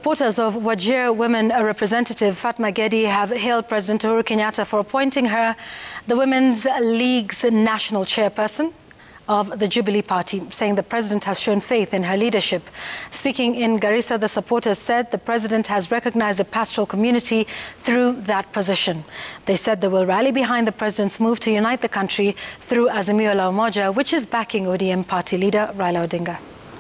Supporters of Wajir Women Representative Fatuma Gedi have hailed President Uhuru Kenyatta for appointing her the Women's League's national chairperson of the Jubilee Party, saying the president has shown faith in her leadership. Speaking in Garissa, the supporters said the president has recognized the pastoral community through that position. They said they will rally behind the president's move to unite the country through Azimio la Umoja, which is backing ODM party leader Raila Odinga.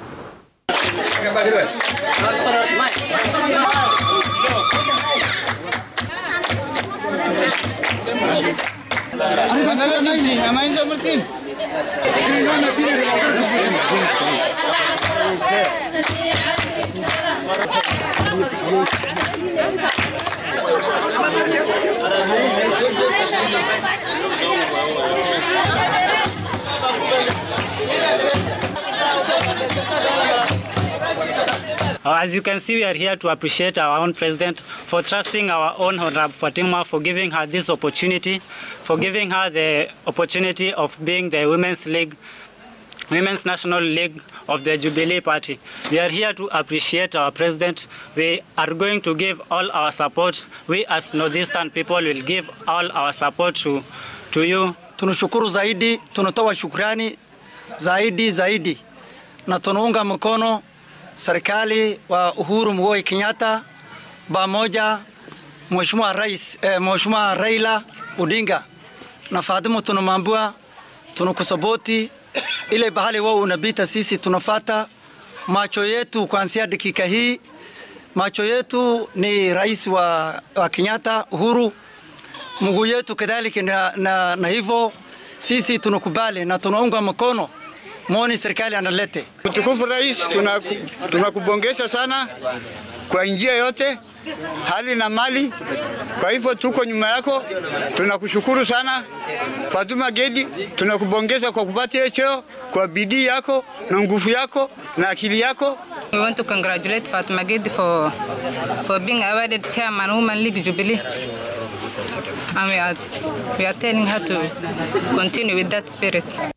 As you can see, we are here to appreciate our own president for trusting our own Honorable Fatuma, for giving her this opportunity, for giving her the opportunity of being the Women's National League of the Jubilee Party. We are here to appreciate our president. We are going to give all our support. We as Northeastern people will give all our support to you. Tunashukuru zaidi, tunatoa shukrani zaidi na tunaunga mkono serikali wa Uhuru Muigai Kenyatta pamoja Mheshimiwa Rais Mheshimiwa Raila Odinga na Fatuma. Tunamwambia tunakusapoti ile bahali wao unapita, sisi tunafuata. Macho yetu kuanzia dakika hii, macho yetu ni rais wa Kenyatta Uhuru, mguu yetu kadhalika na hivyo sisi tunakubali na tunaunga mkono muone serikali analete. Mtukufu Rais, tunakubongesha sana kwa njia yote, hali na mali. Kwa hivyo tuko nyuma yako, tunakushukuru sana. Fatuma Gedi, tunakubongesha kwa kupata cheo, kwa bidii yako na nguvu yako na akili yako. We want to congratulate Fatuma Gedi for being awarded Chairman Women League Jubilee. And we are telling her to continue with that spirit.